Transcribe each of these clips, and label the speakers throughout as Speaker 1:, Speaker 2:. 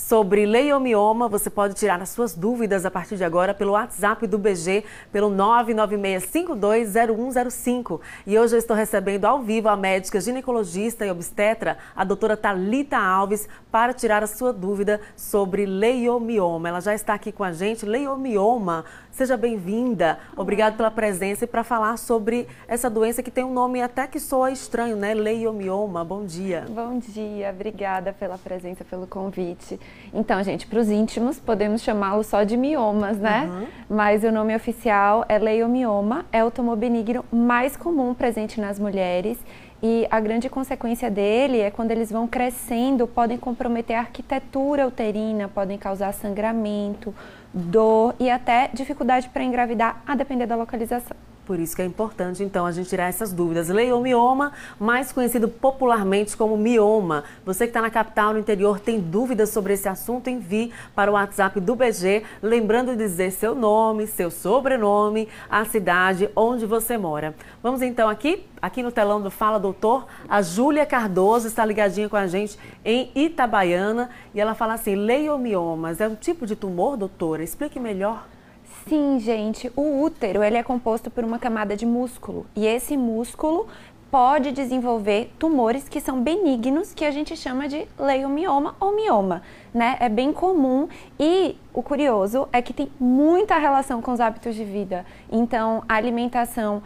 Speaker 1: sobre leiomioma. Você pode tirar as suas dúvidas a partir de agora pelo WhatsApp do BG, pelo 996520105. E hoje eu estou recebendo ao vivo a médica ginecologista e obstetra, a doutora Thalita Alves, para tirar a sua dúvida sobre leiomioma. Ela já está aqui com a gente. Leiomioma, seja bem-vinda. Obrigada pela presença e para falar sobre essa doença que tem um nome até que soa estranho, né? Leiomioma. Bom dia.
Speaker 2: Bom dia, obrigada pela presença, pelo convite. Então, gente, para os íntimos, podemos chamá-lo só de miomas, né? Mas o nome oficial é leiomioma, é o tumor benigno mais comum presente nas mulheres. E a grande consequência dele é quando eles vão crescendo, podem comprometer a arquitetura uterina, podem causar sangramento, dor e até dificuldade para engravidar, a depender da localização.
Speaker 1: Por isso que é importante, então, a gente tirar essas dúvidas. Leiomioma, mais conhecido popularmente como mioma. Você que está na capital, no interior, tem dúvidas sobre esse assunto, envie para o WhatsApp do BG, lembrando de dizer seu nome, seu sobrenome, a cidade onde você mora. Vamos então aqui no telão do Fala Doutor, a Júlia Cardoso está ligadinha com a gente em Itabaiana e ela fala assim: leiomiomas é um tipo de tumor, doutora? Explique melhor.
Speaker 2: Sim, gente, o útero ele é composto por uma camada de músculo e esse músculo pode desenvolver tumores que são benignos, que a gente chama de leiomioma ou mioma, né? É bem comum e o curioso é que tem muita relação com os hábitos de vida. Então, a alimentação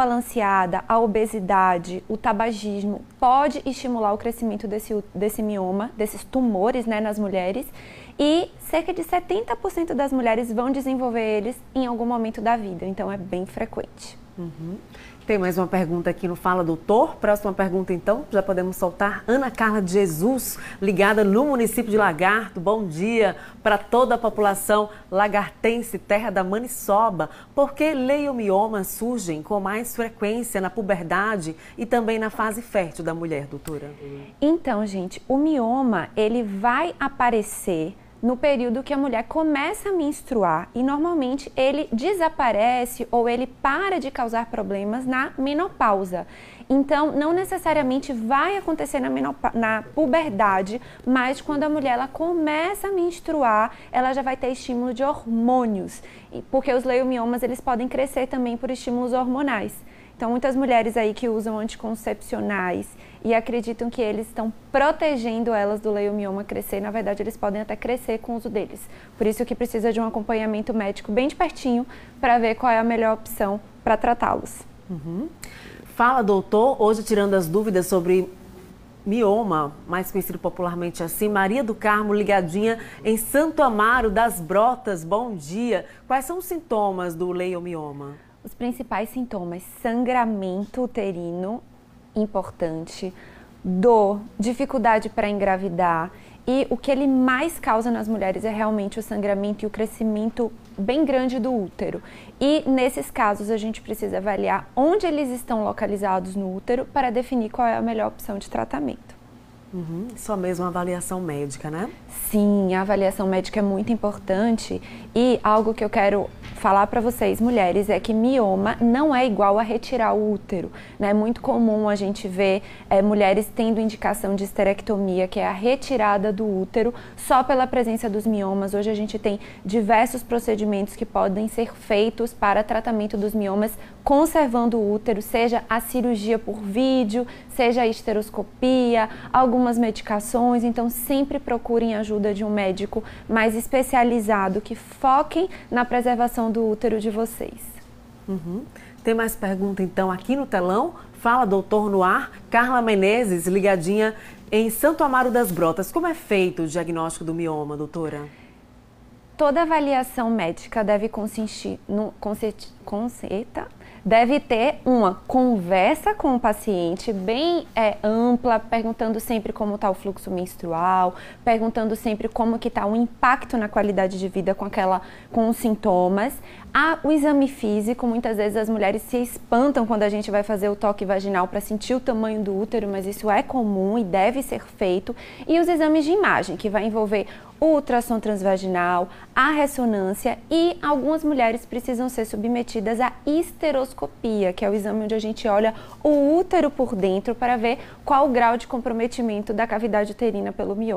Speaker 2: não balanceada, a obesidade, o tabagismo pode estimular o crescimento desse mioma, desses tumores, né, nas mulheres. E cerca de 70% das mulheres vão desenvolver eles em algum momento da vida, então é bem frequente.
Speaker 1: Tem mais uma pergunta aqui no Fala Doutor. Próxima pergunta então, já podemos soltar. Ana Carla de Jesus, ligada no município de Lagarto. Bom dia para toda a população lagartense, terra da maniçoba. Por que leiomiomas surgem com mais frequência na puberdade e também na fase fértil da mulher, doutora?
Speaker 2: Então, gente, o mioma, ele vai aparecer no período que a mulher começa a menstruar e normalmente ele desaparece ou ele para de causar problemas na menopausa. Então, não necessariamente vai acontecer na puberdade, mas quando a mulher ela começa a menstruar, ela já vai ter estímulo de hormônios, porque os leiomiomas eles podem crescer também por estímulos hormonais. Então, muitas mulheres aí que usam anticoncepcionais e acreditam que eles estão protegendo elas do leiomioma crescer, na verdade, eles podem até crescer com o uso deles. Por isso que precisa de um acompanhamento médico bem de pertinho para ver qual é a melhor opção para tratá-los.
Speaker 1: Fala, doutor. Hoje, tirando as dúvidas sobre mioma, mais conhecido popularmente assim, Maria do Carmo, ligadinha em Santo Amaro das Brotas. Bom dia. Quais são os sintomas do leiomioma?
Speaker 2: Os principais sintomas: sangramento uterino, importante, dor, dificuldade para engravidar e o que ele mais causa nas mulheres é realmente o sangramento e o crescimento bem grande do útero. E nesses casos a gente precisa avaliar onde eles estão localizados no útero para definir qual é a melhor opção de tratamento.
Speaker 1: Só mesmo a avaliação médica, né?
Speaker 2: Sim, a avaliação médica é muito importante e algo que eu quero falar para vocês, mulheres, é que mioma não é igual a retirar o útero, né? É muito comum a gente ver mulheres tendo indicação de esterectomia, que é a retirada do útero, só pela presença dos miomas. Hoje a gente tem diversos procedimentos que podem ser feitos para tratamento dos miomas, conservando o útero, seja a cirurgia por vídeo, seja a esteroscopia, algumas medicações. Então sempre procurem ajuda de um médico mais especializado que foquem na preservação do útero de vocês.
Speaker 1: Tem mais pergunta então aqui no telão? Fala Doutor no ar. Carla Menezes, ligadinha em Santo Amaro das Brotas. Como é feito o diagnóstico do mioma, doutora?
Speaker 2: Toda avaliação médica deve deve ter uma conversa com o paciente bem ampla, perguntando sempre como está o fluxo menstrual, perguntando sempre como que está o impacto na qualidade de vida com os sintomas. O exame físico, muitas vezes as mulheres se espantam quando a gente vai fazer o toque vaginal para sentir o tamanho do útero, mas isso é comum e deve ser feito. E os exames de imagem, que vai envolver o ultrassom transvaginal, a ressonância e algumas mulheres precisam ser submetidas à histeroscopia, que é o exame onde a gente olha o útero por dentro para ver qual o grau de comprometimento da cavidade uterina pelo mioma.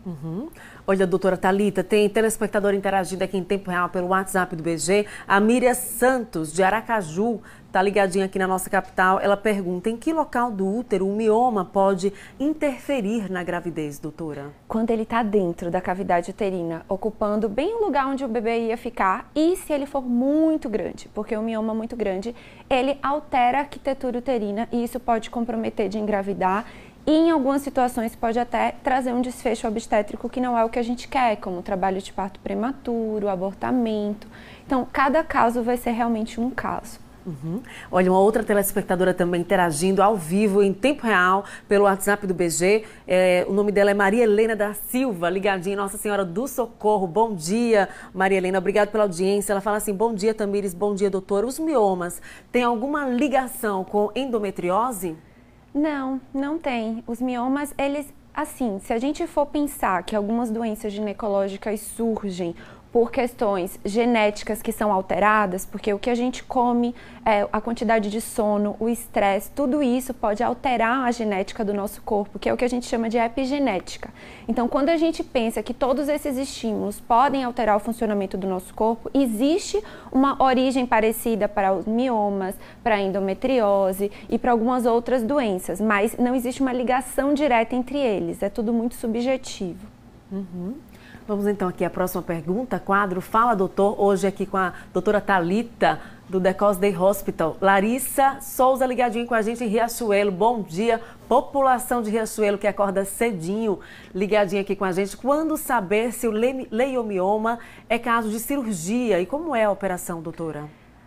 Speaker 1: Olha, doutora Thalita, tem telespectador interagindo aqui em tempo real pelo WhatsApp do BG. A Miriam Santos, de Aracaju, está ligadinha aqui na nossa capital. Ela pergunta, em que local do útero o mioma pode interferir na gravidez, doutora?
Speaker 2: Quando ele está dentro da cavidade uterina, ocupando bem o lugar onde o bebê ia ficar, e se ele for muito grande, porque o mioma muito grande, ele altera a arquitetura uterina e isso pode comprometer de engravidar. E em algumas situações pode até trazer um desfecho obstétrico que não é o que a gente quer, como trabalho de parto prematuro, abortamento. Então, cada caso vai ser realmente um caso.
Speaker 1: Olha, uma outra telespectadora também interagindo ao vivo, em tempo real, pelo WhatsApp do BG. O nome dela é Maria Helena da Silva, ligadinha, Nossa Senhora do Socorro. Bom dia, Maria Helena, obrigada pela audiência. Ela fala assim, bom dia, Tamires, bom dia, doutora. Os miomas têm alguma ligação com endometriose?
Speaker 2: Não, não tem. Os miomas, eles, assim, se a gente for pensar que algumas doenças ginecológicas surgem por questões genéticas que são alteradas, porque o que a gente come, a quantidade de sono, o estresse, tudo isso pode alterar a genética do nosso corpo, que é o que a gente chama de epigenética. Então, quando a gente pensa que todos esses estímulos podem alterar o funcionamento do nosso corpo, existe uma origem parecida para os miomas, para a endometriose e para algumas outras doenças, mas não existe uma ligação direta entre eles, é tudo muito subjetivo.
Speaker 1: Vamos então aqui à próxima pergunta, quadro Fala Doutor, hoje aqui com a doutora Thalita, do The Cos Day Hospital. Larissa Souza ligadinho com a gente em Riachuelo, bom dia, população de Riachuelo que acorda cedinho, ligadinho aqui com a gente. Quando saber se o leiomioma é caso de cirurgia e como é a operação, doutora?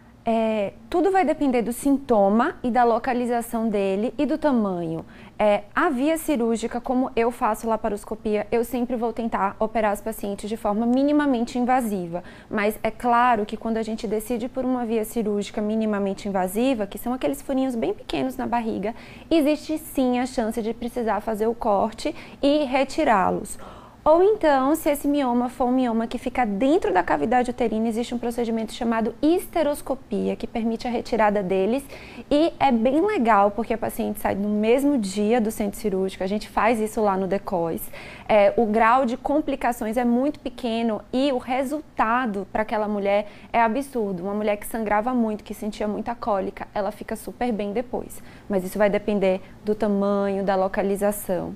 Speaker 2: Tudo vai depender do sintoma e da localização dele e do tamanho. A via cirúrgica, como eu faço laparoscopia, eu sempre vou tentar operar os pacientes de forma minimamente invasiva. Mas é claro que quando a gente decide por uma via cirúrgica minimamente invasiva, que são aqueles furinhos bem pequenos na barriga, existe sim a chance de precisar fazer o corte e retirá-los. Ou então, se esse mioma for um mioma que fica dentro da cavidade uterina, existe um procedimento chamado histeroscopia, que permite a retirada deles. E é bem legal, porque a paciente sai no mesmo dia do centro cirúrgico, a gente faz isso lá no DECOS. O grau de complicações é muito pequeno e o resultado para aquela mulher é absurdo. Uma mulher que sangrava muito, que sentia muita cólica, ela fica super bem depois. Mas isso vai depender do tamanho, da localização.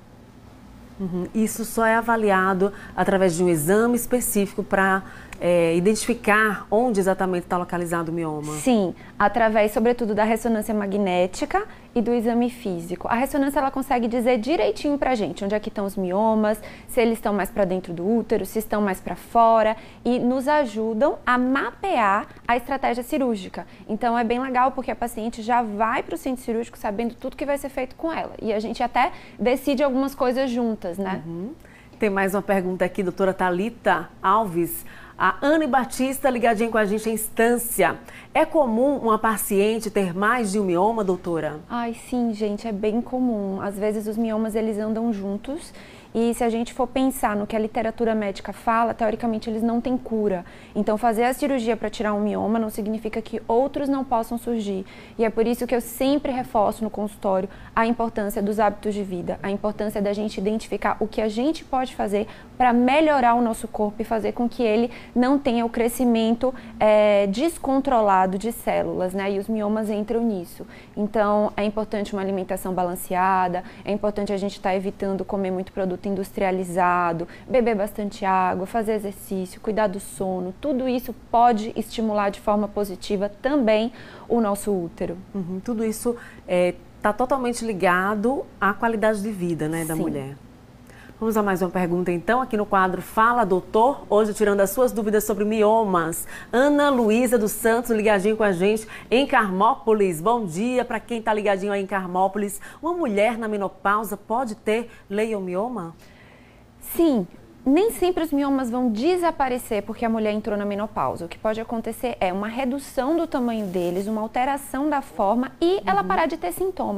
Speaker 1: Isso só é avaliado através de um exame específico para identificar onde exatamente está localizado o mioma?
Speaker 2: Sim, através, sobretudo, da ressonância magnética e do exame físico. A ressonância, ela consegue dizer direitinho pra gente onde é que estão os miomas, se eles estão mais para dentro do útero, se estão mais para fora, e nos ajudam a mapear a estratégia cirúrgica. Então, é bem legal porque a paciente já vai para o centro cirúrgico sabendo tudo que vai ser feito com ela. E a gente até decide algumas coisas juntas, né?
Speaker 1: Tem mais uma pergunta aqui, doutora Thalita Alves. A Anne Batista ligadinha com a gente em Estância. É comum uma paciente ter mais de um mioma, doutora?
Speaker 2: Ai, sim, gente, é bem comum. Às vezes os miomas, eles andam juntos. E se a gente for pensar no que a literatura médica fala, teoricamente eles não têm cura. Então fazer a cirurgia para tirar um mioma não significa que outros não possam surgir. E é por isso que eu sempre reforço no consultório a importância dos hábitos de vida, a importância da gente identificar o que a gente pode fazer para melhorar o nosso corpo e fazer com que ele não tenha o crescimento descontrolado de células, né? E os miomas entram nisso. Então é importante uma alimentação balanceada, é importante a gente estar evitando comer muito produto industrializado, beber bastante água, fazer exercício, cuidar do sono, tudo isso pode estimular de forma positiva também o nosso útero.
Speaker 1: Tudo isso está totalmente ligado à qualidade de vida, né, da mulher. Vamos a mais uma pergunta então, aqui no quadro Fala Doutor, hoje tirando as suas dúvidas sobre miomas. Ana Luísa dos Santos ligadinho com a gente em Carmópolis. Bom dia para quem está ligadinho aí em Carmópolis. Uma mulher na menopausa pode ter leiomioma?
Speaker 2: Sim. Nem sempre os miomas vão desaparecer porque a mulher entrou na menopausa. O que pode acontecer é uma redução do tamanho deles, uma alteração da forma e ela parar de ter sintoma.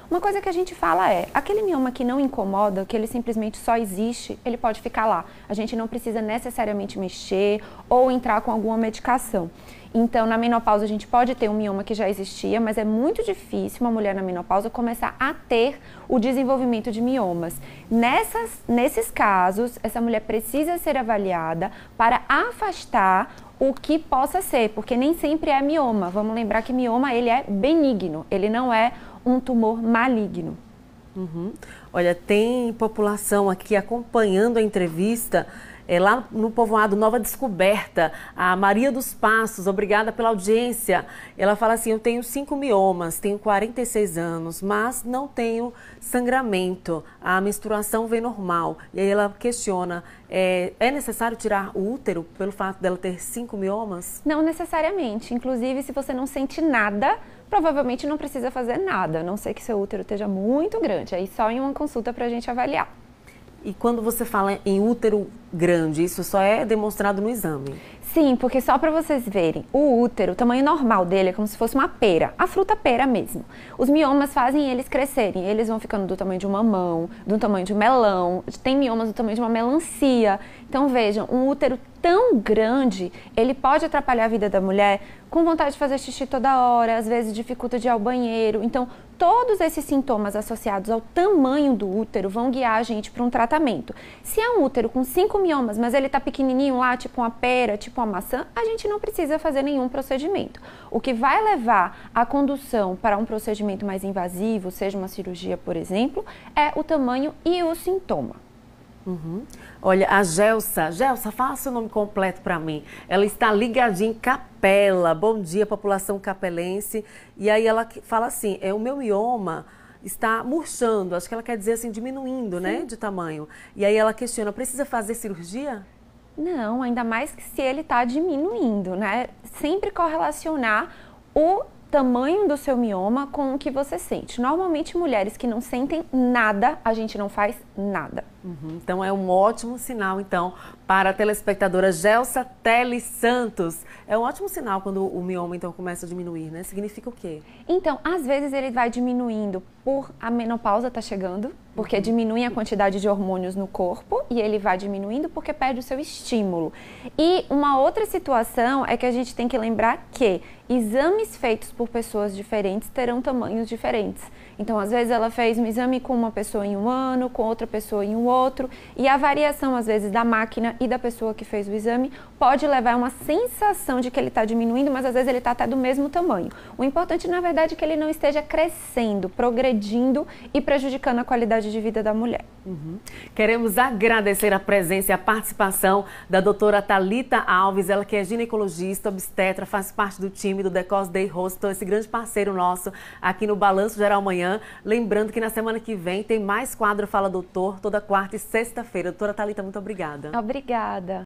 Speaker 2: Uma coisa que a gente fala é, aquele mioma que não incomoda, que ele simplesmente só existe, ele pode ficar lá. A gente não precisa necessariamente mexer ou entrar com alguma medicação. Então, na menopausa, a gente pode ter um mioma que já existia, mas é muito difícil uma mulher na menopausa começar a ter o desenvolvimento de miomas. Nesses casos, essa mulher precisa ser avaliada para afastar o que possa ser, porque nem sempre é mioma. Vamos lembrar que mioma, ele é benigno, ele não é um tumor maligno.
Speaker 1: Uhum. Olha, tem população aqui acompanhando a entrevista. Lá no povoado Nova Descoberta, a Maria dos Passos, obrigada pela audiência. Ela fala assim, eu tenho 5 miomas, tenho 46 anos, mas não tenho sangramento, a menstruação vem normal. E aí ela questiona, é necessário tirar o útero pelo fato dela ter 5 miomas?
Speaker 2: Não necessariamente, inclusive se você não sente nada, provavelmente não precisa fazer nada, a não ser que seu útero esteja muito grande, aí só em uma consulta para a gente avaliar.
Speaker 1: E quando você fala em útero grande, isso só é demonstrado no exame?
Speaker 2: Sim, porque só para vocês verem, o útero, o tamanho normal dele é como se fosse uma pera, a fruta pera mesmo. Os miomas fazem eles crescerem, eles vão ficando do tamanho de um mamão, do tamanho de um melão, tem miomas do tamanho de uma melancia. Então vejam, um útero tão grande, ele pode atrapalhar a vida da mulher com vontade de fazer xixi toda hora, às vezes dificulta de ir ao banheiro. Então, todos esses sintomas associados ao tamanho do útero vão guiar a gente para um tratamento. Se é um útero com 5 miomas, mas ele está pequenininho lá, tipo uma pera, tipo uma maçã, a gente não precisa fazer nenhum procedimento. O que vai levar a condução para um procedimento mais invasivo, seja uma cirurgia, por exemplo, é o tamanho e o sintoma.
Speaker 1: Uhum. Olha, a Gelsa, fala seu nome completo para mim. Ela está ligadinha em Capela. Bom dia, população capelense. E aí ela fala assim, o meu mioma está murchando, acho que ela quer dizer assim, diminuindo, né, de tamanho. E aí ela questiona, precisa fazer cirurgia?
Speaker 2: Não, ainda mais que se ele está diminuindo, né? Sempre correlacionar o tamanho do seu mioma com o que você sente. Normalmente, mulheres que não sentem nada, a gente não faz nada.
Speaker 1: Uhum. Então, é um ótimo sinal, então, para a telespectadora Gelsa Teles Santos. É um ótimo sinal quando o mioma, então, começa a diminuir, né? Significa o quê?
Speaker 2: Então, às vezes ele vai diminuindo por a menopausa tá chegando, porque diminui a quantidade de hormônios no corpo, e ele vai diminuindo porque perde o seu estímulo. E uma outra situação é que a gente tem que lembrar que exames feitos por pessoas diferentes terão tamanhos diferentes. Então, às vezes ela fez um exame com uma pessoa em um ano, com outra pessoa em um outro, e a variação, às vezes, da máquina e da pessoa que fez o exame pode levar a uma sensação de que ele está diminuindo, mas às vezes ele está até do mesmo tamanho. O importante, na verdade, é que ele não esteja crescendo, progredindo e prejudicando a qualidade de vida da mulher.
Speaker 1: Uhum. Queremos agradecer a presença e a participação da doutora Thalita Alves, ela que é ginecologista, obstetra, faz parte do time do The Cos Day Hospital, esse grande parceiro nosso aqui no Balanço Geral Manhã. Lembrando que na semana que vem tem mais quadro Fala Doutor, toda quarta e sexta-feira. Doutora Thalita, muito obrigada.
Speaker 2: Obrigada.